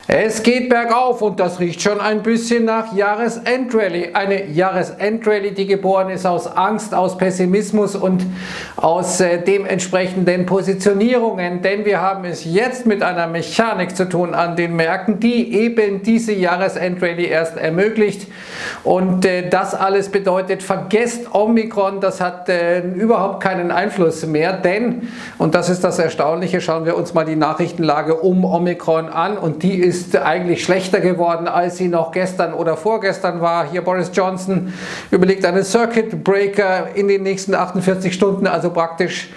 Es geht bergauf und das riecht schon ein bisschen nach Jahresendrallye. Eine Jahresendrallye, die geboren ist aus Angst, aus Pessimismus und aus dementsprechenden Positionierungen. Denn wir haben es jetzt mit einer Mechanik zu tun an den Märkten, die eben diese Jahresendrallye erst ermöglicht. Und das alles bedeutet, vergesst Omikron, das hat überhaupt keinen Einfluss mehr. Denn, und das ist das Erstaunliche, schauen wir uns mal die Nachrichtenlage um Omikron an und die ist eigentlich schlechter geworden, als sie noch gestern oder vorgestern war. Hier Boris Johnson überlegt einen Circuit Breaker in den nächsten 48 Stunden, also praktisch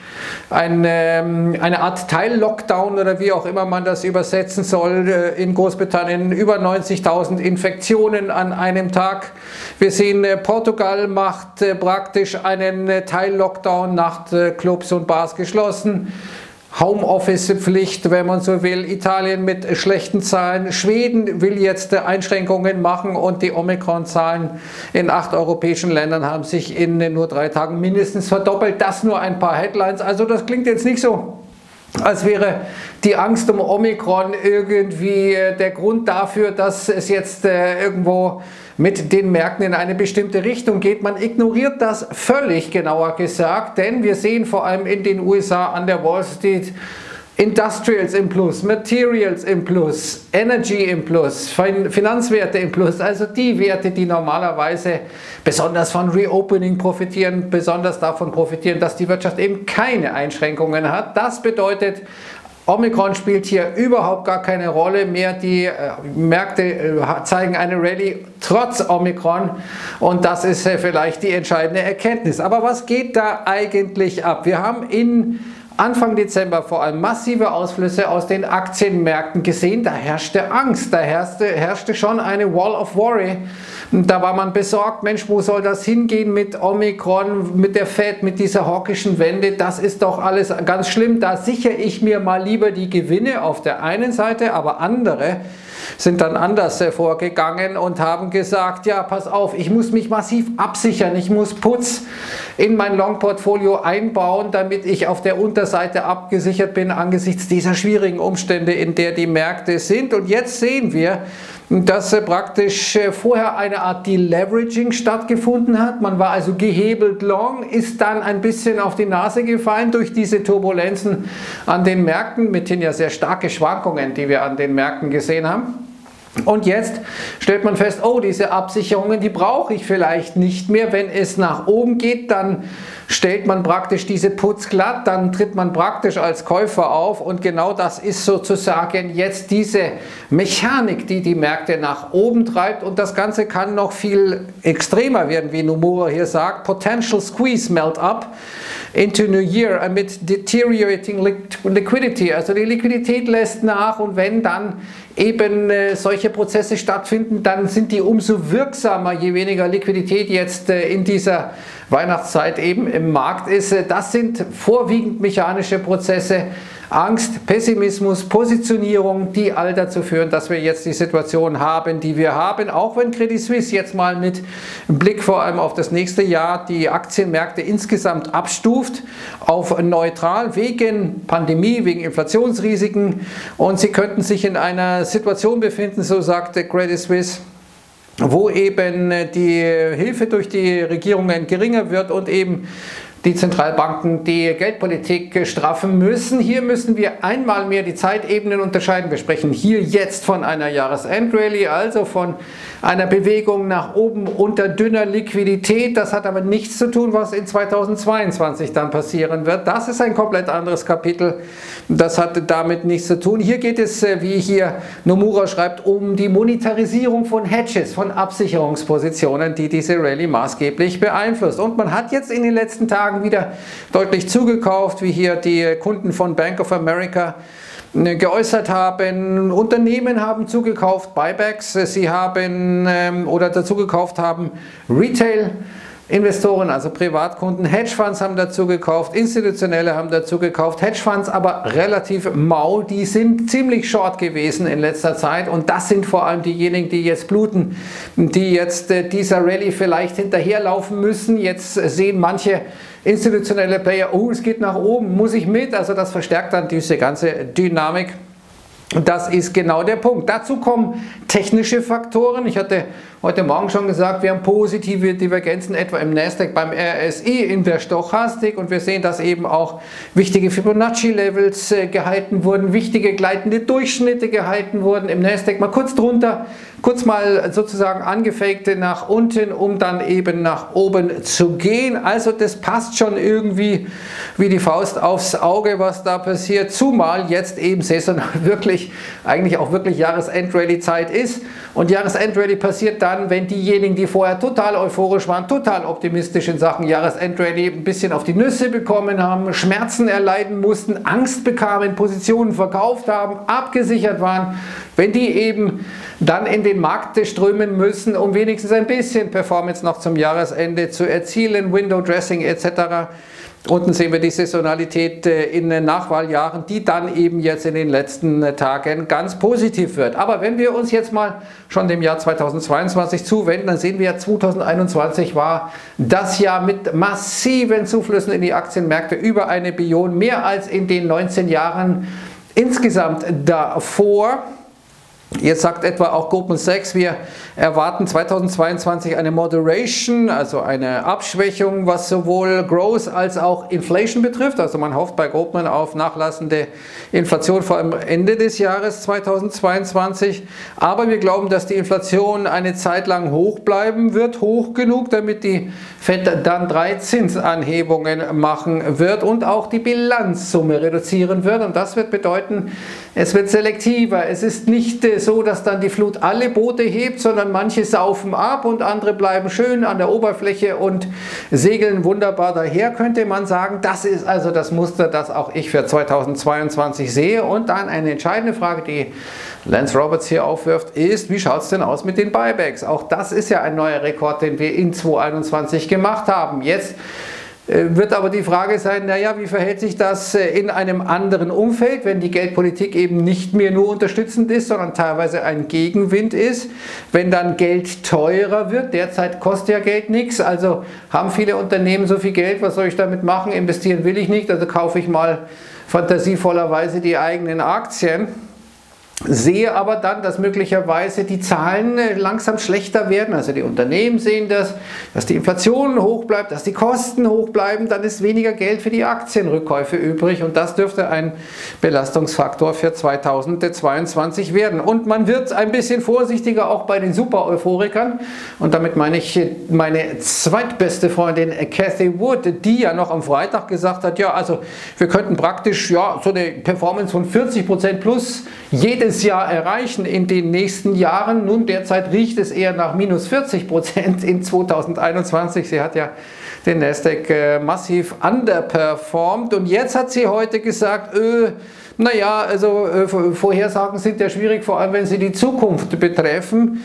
eine Art Teil-Lockdown oder wie auch immer man das übersetzen soll. In Großbritannien über 90.000 Infektionen an einem Tag. Wir sehen, Portugal macht praktisch einen Teil-Lockdown, Nachtclubs und Bars geschlossen. Homeoffice-Pflicht, wenn man so will, Italien mit schlechten Zahlen, Schweden will jetzt Einschränkungen machen und die Omikron-Zahlen in 8 europäischen Ländern haben sich in nur 3 Tagen mindestens verdoppelt. Das nur ein paar Headlines, also das klingt jetzt nicht so, als wäre die Angst um Omikron irgendwie der Grund dafür, dass es jetzt irgendwo mit den Märkten in eine bestimmte Richtung geht. Man ignoriert das völlig, genauer gesagt, denn wir sehen vor allem in den USA an der Wall Street Industrials im Plus, Materials im Plus, Energy im Plus, Finanzwerte im Plus, also die Werte, die normalerweise besonders von Reopening profitieren, besonders davon profitieren, dass die Wirtschaft eben keine Einschränkungen hat. Das bedeutet, Omikron spielt hier überhaupt gar keine Rolle mehr. Die Märkte zeigen eine Rallye trotz Omikron und das ist vielleicht die entscheidende Erkenntnis. Aber was geht da eigentlich ab? Wir haben Anfang Dezember vor allem massive Ausflüsse aus den Aktienmärkten gesehen. Da herrschte Angst, da herrschte schon eine Wall of Worry. Da war man besorgt, Mensch, wo soll das hingehen mit Omikron, mit der Fed, mit dieser hawkischen Wende? Das ist doch alles ganz schlimm. Da sichere ich mir mal lieber die Gewinne auf der einen Seite, aber andere sind dann anders vorgegangen und haben gesagt, ja, pass auf, ich muss mich massiv absichern, ich muss Putz in mein Long-Portfolio einbauen, damit ich auf der Unterseite abgesichert bin angesichts dieser schwierigen Umstände, in der die Märkte sind. Und jetzt sehen wir, dass praktisch vorher eine Art Deleveraging stattgefunden hat. Man war also gehebelt long, ist dann ein bisschen auf die Nase gefallen durch diese Turbulenzen an den Märkten, mithin ja sehr starke Schwankungen, die wir an den Märkten gesehen haben. Und jetzt stellt man fest, oh, diese Absicherungen, die brauche ich vielleicht nicht mehr. Wenn es nach oben geht, dann stellt man praktisch diese Puts glatt, dann tritt man praktisch als Käufer auf und genau das ist sozusagen jetzt diese Mechanik, die die Märkte nach oben treibt und das Ganze kann noch viel extremer werden, wie Nomura hier sagt. Potential squeeze melt up into New Year amid deteriorating liquidity, also die Liquidität lässt nach und wenn dann eben solche Prozesse stattfinden, dann sind die umso wirksamer, je weniger Liquidität jetzt in dieser Weihnachtszeit eben im Markt ist. Das sind vorwiegend mechanische Prozesse, Angst, Pessimismus, Positionierung, die all dazu führen, dass wir jetzt die Situation haben, die wir haben, auch wenn Credit Suisse jetzt mal mit Blick vor allem auf das nächste Jahr die Aktienmärkte insgesamt abstuft auf neutral wegen Pandemie, wegen Inflationsrisiken und sie könnten sich in einer Situation befinden, so sagte Credit Suisse, wo eben die Hilfe durch die Regierungen geringer wird und eben die Zentralbanken die Geldpolitik straffen müssen. Hier müssen wir einmal mehr die Zeitebenen unterscheiden. Wir sprechen hier jetzt von einer Jahresendrallye, also von einer Bewegung nach oben unter dünner Liquidität. Das hat aber nichts zu tun, was in 2022 dann passieren wird. Das ist ein komplett anderes Kapitel. Das hat damit nichts zu tun. Hier geht es, wie hier Nomura schreibt, um die Monetarisierung von Hedges, von Absicherungspositionen, die diese Rallye maßgeblich beeinflusst. Und man hat jetzt in den letzten Tagen wieder deutlich zugekauft, wie hier die Kunden von Bank of America geäußert haben. Unternehmen haben zugekauft, Buybacks, sie haben oder dazu gekauft haben Retail Investoren, also Privatkunden, Hedgefonds haben dazu gekauft, Institutionelle haben dazu gekauft, Hedgefonds aber relativ mau, die sind ziemlich short gewesen in letzter Zeit und das sind vor allem diejenigen, die jetzt bluten, die jetzt dieser Rallye vielleicht hinterherlaufen müssen. Jetzt sehen manche institutionelle Player, oh, es geht nach oben, muss ich mit, also das verstärkt dann diese ganze Dynamik. Das ist genau der Punkt. Dazu kommen technische Faktoren. Ich hatte heute Morgen schon gesagt, wir haben positive Divergenzen etwa im Nasdaq, beim RSI, in der Stochastik, und wir sehen, dass eben auch wichtige Fibonacci-Levels gehalten wurden, wichtige gleitende Durchschnitte gehalten wurden. Im Nasdaq mal kurz drunter, kurz mal sozusagen angefakte nach unten, um dann eben nach oben zu gehen. Also das passt schon irgendwie wie die Faust aufs Auge, was da passiert, zumal jetzt eben saisonal eigentlich auch wirklich Jahresendrallye-Zeit ist. Und Jahresendrallye passiert dann, wenn diejenigen, die vorher total euphorisch waren, total optimistisch in Sachen Jahresendrallye, ein bisschen auf die Nüsse bekommen haben, Schmerzen erleiden mussten, Angst bekamen, Positionen verkauft haben, abgesichert waren, wenn die eben dann in den Markt strömen müssen, um wenigstens ein bisschen Performance noch zum Jahresende zu erzielen, Window Dressing etc. Unten sehen wir die Saisonalität in Nachwahljahren, die dann eben jetzt in den letzten Tagen ganz positiv wird. Aber wenn wir uns jetzt mal schon dem Jahr 2022 zuwenden, dann sehen wir, 2021 war das Jahr mit massiven Zuflüssen in die Aktienmärkte, über 1 Billion, mehr als in den 19 Jahren insgesamt davor. Jetzt sagt etwa auch Goldman Sachs, wir erwarten 2022 eine Moderation, also eine Abschwächung, was sowohl Growth als auch Inflation betrifft. Also man hofft bei Goldman auf nachlassende Inflation vor allem Ende des Jahres 2022. Aber wir glauben, dass die Inflation eine Zeit lang hoch bleiben wird, hoch genug, damit die Fed dann 3 Zinsanhebungen machen wird und auch die Bilanzsumme reduzieren wird. Und das wird bedeuten, es wird selektiver. Es ist nicht so, dass dann die Flut alle Boote hebt, sondern manche saufen ab und andere bleiben schön an der Oberfläche und segeln wunderbar daher, könnte man sagen. Das ist also das Muster, das auch ich für 2022 sehe. Und dann eine entscheidende Frage, die Lance Roberts hier aufwirft, ist, wie schaut es denn aus mit den Buybacks? Auch das ist ja ein neuer Rekord, den wir in 2021 gemacht haben. Jetzt wird aber die Frage sein, naja, wie verhält sich das in einem anderen Umfeld, wenn die Geldpolitik eben nicht mehr nur unterstützend ist, sondern teilweise ein Gegenwind ist, wenn dann Geld teurer wird. Derzeit kostet ja Geld nichts, also haben viele Unternehmen so viel Geld, was soll ich damit machen? Investieren will ich nicht, also kaufe ich mal fantasievollerweise die eigenen Aktien. Sehe aber dann, dass möglicherweise die Zahlen langsam schlechter werden. Also die Unternehmen sehen das, dass die Inflation hoch bleibt, dass die Kosten hoch bleiben, dann ist weniger Geld für die Aktienrückkäufe übrig und das dürfte ein Belastungsfaktor für 2022 werden. Und man wird ein bisschen vorsichtiger auch bei den Super-Euphorikern und damit meine ich meine zweitbeste Freundin Cathie Wood, die ja noch am Freitag gesagt hat, ja, also wir könnten praktisch ja so eine Performance von 40% plus jedes Jahr erreichen in den nächsten Jahren. Nun, derzeit riecht es eher nach minus 40% in 2021. Sie hat ja den Nasdaq massiv underperformed und jetzt hat sie heute gesagt, naja, also Vorhersagen sind ja schwierig, vor allem wenn sie die Zukunft betreffen.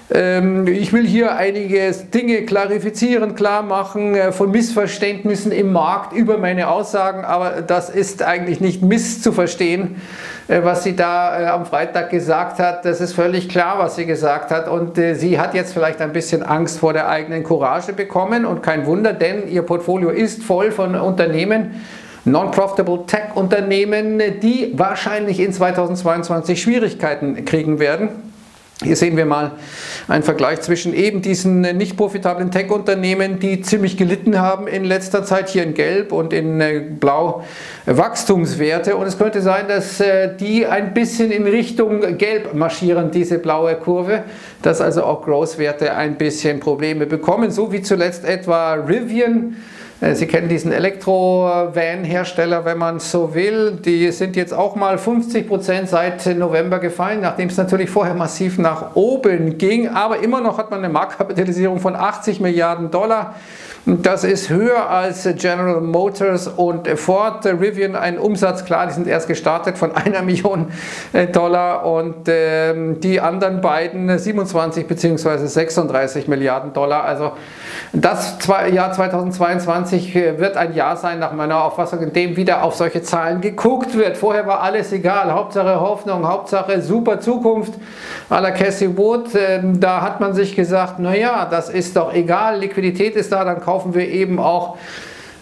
Ich will hier einige Dinge klarifizieren, klar machen von Missverständnissen im Markt über meine Aussagen, aber das ist eigentlich nicht misszuverstehen, was sie da am Freitag gesagt hat. Das ist völlig klar, was sie gesagt hat und sie hat jetzt vielleicht ein bisschen Angst vor der eigenen Courage bekommen und kein Wunder, denn ihr Portfolio ist voll von Unternehmen, Non-Profitable Tech-Unternehmen, die wahrscheinlich in 2022 Schwierigkeiten kriegen werden. Hier sehen wir mal einen Vergleich zwischen eben diesen nicht profitablen Tech-Unternehmen, die ziemlich gelitten haben in letzter Zeit, hier in Gelb und in Blau Wachstumswerte. Und es könnte sein, dass die ein bisschen in Richtung Gelb marschieren, diese blaue Kurve, dass also auch Growth-Werte ein bisschen Probleme bekommen, so wie zuletzt etwa Rivian. Sie kennen diesen Elektro-Van-Hersteller, wenn man so will. Die sind jetzt auch mal 50% seit November gefallen, nachdem es natürlich vorher massiv nach oben ging. Aber immer noch hat man eine Marktkapitalisierung von 80 Milliarden Dollar. Das ist höher als General Motors und Ford. Rivian ein Umsatz, klar, die sind erst gestartet von 1 Million Dollar und die anderen beiden 27 bzw. 36 Milliarden Dollar. Also das Jahr 2022 wird ein Jahr sein, nach meiner Auffassung, in dem wieder auf solche Zahlen geguckt wird. Vorher war alles egal, Hauptsache Hoffnung, Hauptsache super Zukunft à la Cathie Wood. Da hat man sich gesagt, naja, das ist doch egal, Liquidität ist da, dann kaufen wir eben auch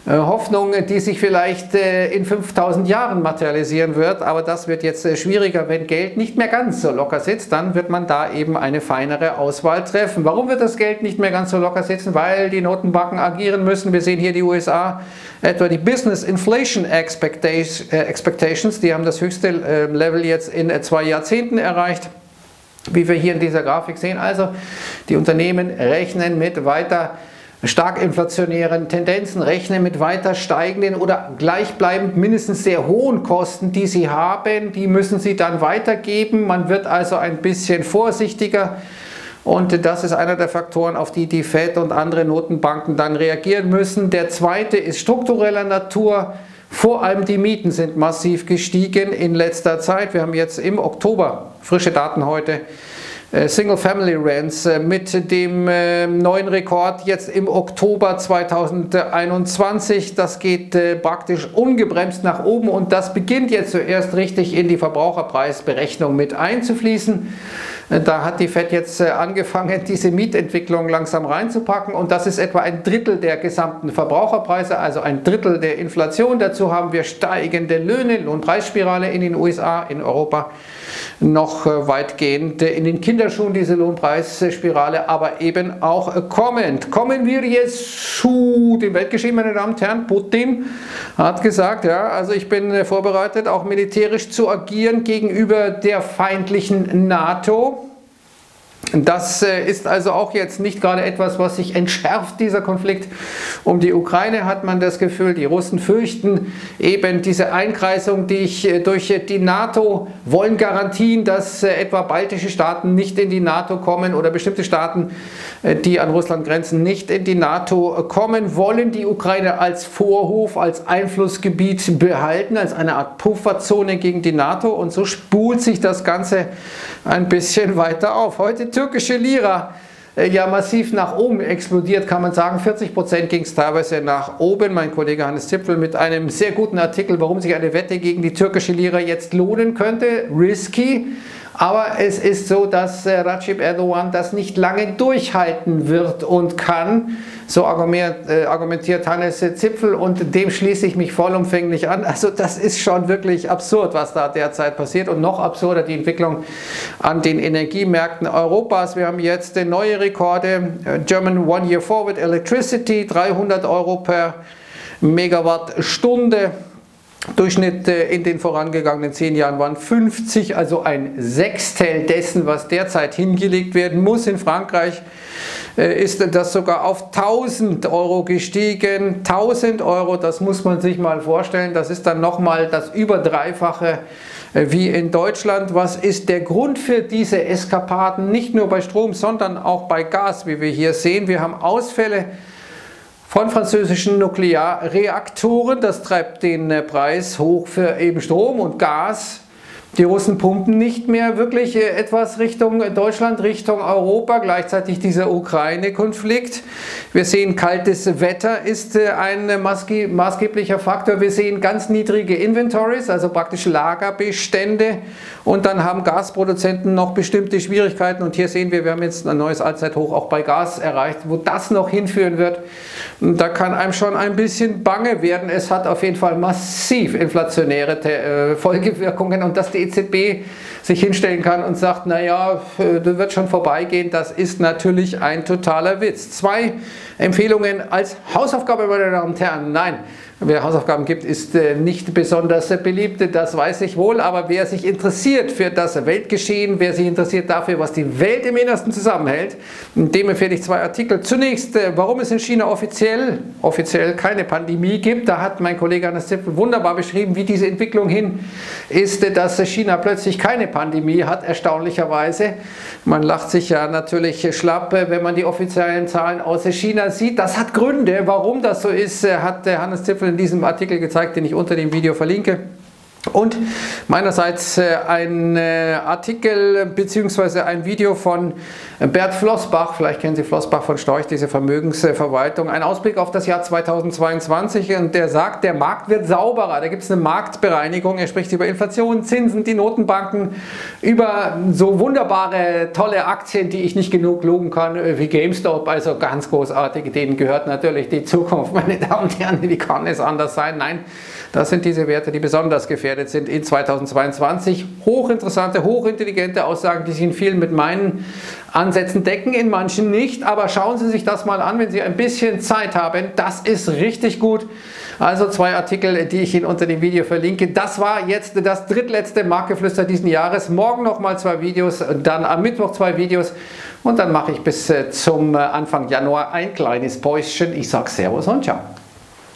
Hoffnung, die sich vielleicht in 5000 Jahren materialisieren wird, aber das wird jetzt schwieriger, wenn Geld nicht mehr ganz so locker sitzt, dann wird man da eben eine feinere Auswahl treffen. Warum wird das Geld nicht mehr ganz so locker sitzen? Weil die Notenbanken agieren müssen. Wir sehen hier die USA, etwa die Business Inflation Expectations, die haben das höchste Level jetzt in 2 Jahrzehnten erreicht, wie wir hier in dieser Grafik sehen. Also die Unternehmen rechnen mit weiter stark inflationären Tendenzen, rechnen mit weiter steigenden oder gleichbleibend mindestens sehr hohen Kosten, die sie haben. Die müssen sie dann weitergeben. Man wird also ein bisschen vorsichtiger. Und das ist einer der Faktoren, auf die die Fed und andere Notenbanken dann reagieren müssen. Der zweite ist struktureller Natur. Vor allem die Mieten sind massiv gestiegen in letzter Zeit. Wir haben jetzt im Oktober, frische Daten heute, Single-Family Rents mit dem neuen Rekord jetzt im Oktober 2021. Das geht praktisch ungebremst nach oben und das beginnt jetzt zuerst richtig in die Verbraucherpreisberechnung mit einzufließen. Da hat die Fed jetzt angefangen, diese Mietentwicklung langsam reinzupacken und das ist etwa ein Drittel der gesamten Verbraucherpreise, also ein Drittel der Inflation. Dazu haben wir steigende Löhne, Lohnpreisspirale in den USA, in Europa noch weitgehend in den Kinderschuhen diese Lohnpreisspirale, aber eben auch kommend. Kommen wir jetzt zu dem Weltgeschehen, meine Damen und Herren. Putin hat gesagt, ja, also ich bin vorbereitet, auch militärisch zu agieren gegenüber der feindlichen NATO. Das ist also auch jetzt nicht gerade etwas, was sich entschärft, dieser Konflikt. Um die Ukraine hat man das Gefühl, die Russen fürchten eben diese Einkreisung durch die NATO, wollen Garantien, dass etwa baltische Staaten nicht in die NATO kommen oder bestimmte Staaten, die an Russland grenzen, nicht in die NATO kommen, wollen die Ukraine als Vorhof, als Einflussgebiet behalten, als eine Art Pufferzone gegen die NATO und so spult sich das Ganze ein bisschen weiter auf. Heute türkische Lira ja massiv nach oben explodiert, kann man sagen. 40% ging es teilweise nach oben. Mein Kollege Hannes Zipfel mit einem sehr guten Artikel, warum sich eine Wette gegen die türkische Lira jetzt lohnen könnte. Risky. Aber es ist so, dass Recep Erdogan das nicht lange durchhalten wird und kann. So argumentiert Hannes Zipfel und dem schließe ich mich vollumfänglich an. Also das ist schon wirklich absurd, was da derzeit passiert und noch absurder die Entwicklung an den Energiemärkten Europas. Wir haben jetzt neue Rekorde. German One Year Forward Electricity, 300 Euro per Megawattstunde. Durchschnitt in den vorangegangenen 10 Jahren waren 50, also ein Sechstel dessen, was derzeit hingelegt werden muss. In Frankreich ist das sogar auf 1000 Euro gestiegen. 1000 Euro, das muss man sich mal vorstellen, das ist dann nochmal das über Dreifache wie in Deutschland. Was ist der Grund für diese Eskapaden? Nicht nur bei Strom, sondern auch bei Gas, wie wir hier sehen. Wir haben Ausfälle von französischen Nuklearreaktoren. Das treibt den Preis hoch für eben Strom und Gas. Die Russen pumpen nicht mehr wirklich etwas Richtung Deutschland, Richtung Europa. Gleichzeitig dieser Ukraine-Konflikt. Wir sehen, kaltes Wetter ist ein maßgeblicher Faktor. Wir sehen ganz niedrige Inventories, also praktisch Lagerbestände. Und dann haben Gasproduzenten noch bestimmte Schwierigkeiten. Und hier sehen wir, wir haben jetzt ein neues Allzeithoch auch bei Gas erreicht, wo das noch hinführen wird. Da kann einem schon ein bisschen bange werden. Es hat auf jeden Fall massiv inflationäre Folgewirkungen und dass die EZB sich hinstellen kann und sagt, naja, das wird schon vorbeigehen, das ist natürlich ein totaler Witz. 2 Empfehlungen als Hausaufgabe, meine Damen und Herren. Nein, wer Hausaufgaben gibt, ist nicht besonders beliebt, das weiß ich wohl, aber wer sich interessiert für das Weltgeschehen, wer sich interessiert dafür, was die Welt im Innersten zusammenhält, dem empfehle ich 2 Artikel. Zunächst, warum es in China offiziell keine Pandemie gibt. Da hat mein Kollege Hannes Zipfel wunderbar beschrieben, wie diese Entwicklung hin ist, dass China plötzlich keine Pandemie hat, erstaunlicherweise. Man lacht sich ja natürlich schlapp, wenn man die offiziellen Zahlen aus China sieht. Das hat Gründe, warum das so ist, hat Hannes Zipfel in diesem Artikel gezeigt, den ich unter dem Video verlinke. Und meinerseits ein Artikel bzw. ein Video von Bert Flossbach, vielleicht kennen Sie Flossbach von Storch, diese Vermögensverwaltung, ein Ausblick auf das Jahr 2022, und der sagt, der Markt wird sauberer, da gibt es eine Marktbereinigung, er spricht über Inflation, Zinsen, die Notenbanken, über so wunderbare, tolle Aktien, die ich nicht genug loben kann, wie GameStop, also ganz großartig, denen gehört natürlich die Zukunft, meine Damen und Herren, wie kann es anders sein? Nein, das sind diese Werte, die besonders gefährdet sind in 2022. Hochinteressante, hochintelligente Aussagen, die sich in vielen mit meinen Ansätzen decken, in manchen nicht. Aber schauen Sie sich das mal an, wenn Sie ein bisschen Zeit haben. Das ist richtig gut. Also 2 Artikel, die ich Ihnen unter dem Video verlinke. Das war jetzt das drittletzte Marktgeflüster diesen Jahres. Morgen nochmal 2 Videos, dann am Mittwoch 2 Videos. Und dann mache ich bis zum Anfang Januar ein kleines Päuschen. Ich sage Servus und Ciao.